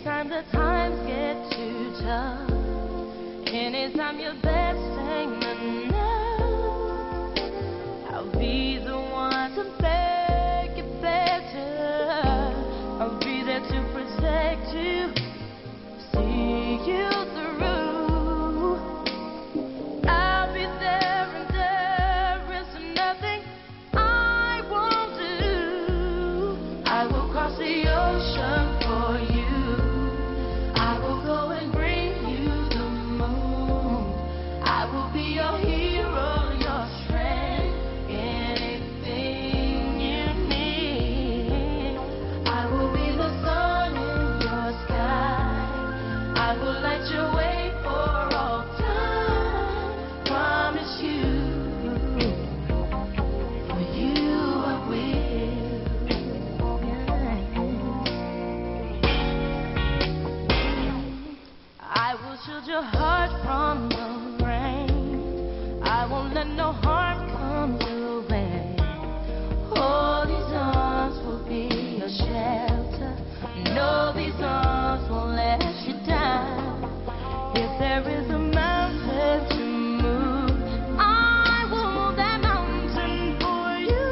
Anytime the times get too tough, anytime you're best saying enough, I'll be the one to make it better. I'll be there to protect you, see you through. I'll be there and there is nothing I won't do. I will cross the ocean for you. I will go and bring you the moon. I will be your hero, your strength, anything you need. I will be the sun in your sky. I will light your way for all time. Promise you, for you I will. I will shield your heart from the rain. I won't let no harm come your way. Oh, these arms will be your shelter. No, these arms won't let you down. If there is a mountain to move, I will move that mountain for you.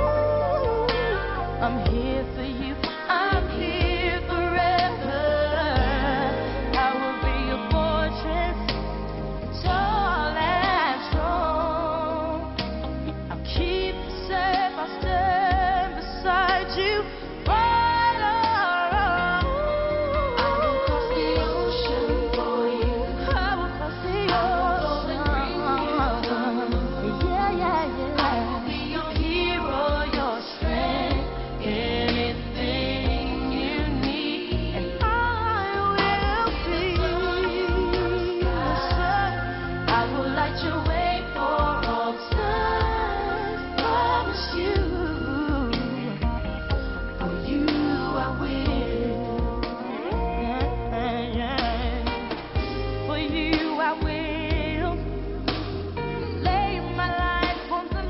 I'm here for you. I'm here forever. I will be your fortress, tall and strong. I'll keep you safe. I'll stand beside you. Right on. I will cross the ocean for you. I will cross the ocean. Yeah, yeah, yeah. I will be your hero, your strength, anything you need. And I will be your sun. I will light your way for all time. Promise you, for you I will. Yeah, yeah. For you I will lay my life on the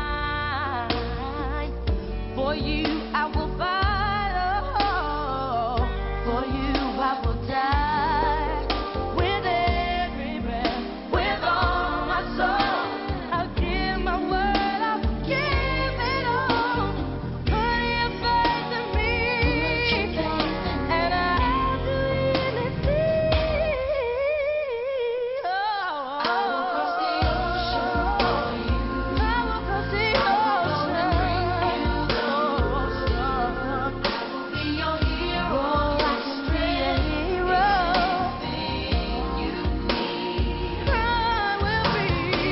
line. For you I will fight. Oh, for you I will die. With every breath, with all my soul, I'll give my word, I'll give it all. Put your faith in me, and I'll do anything. Oh, I will cross the ocean for you. I will cross the ocean. I will be your hero, your strength, anything you need. I will be.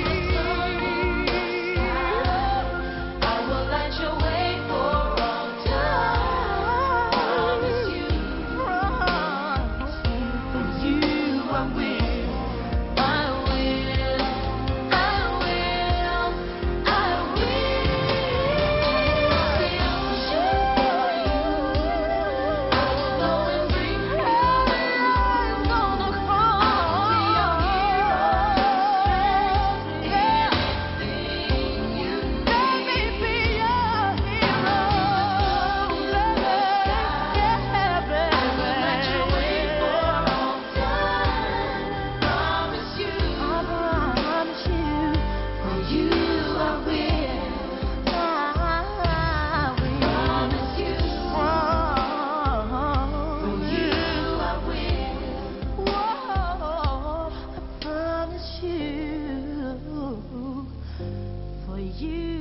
I will light your way for all time. Promise you, for you I will. I will. I will. I will. I will go and bring you. I'm gonna cross. Anything you need. Let me be your hero. Yeah, baby. I will light your way for all time. Promise you. I promise you. For you I will. I will. Promise you. For you I will. Whoa, I promise you. For you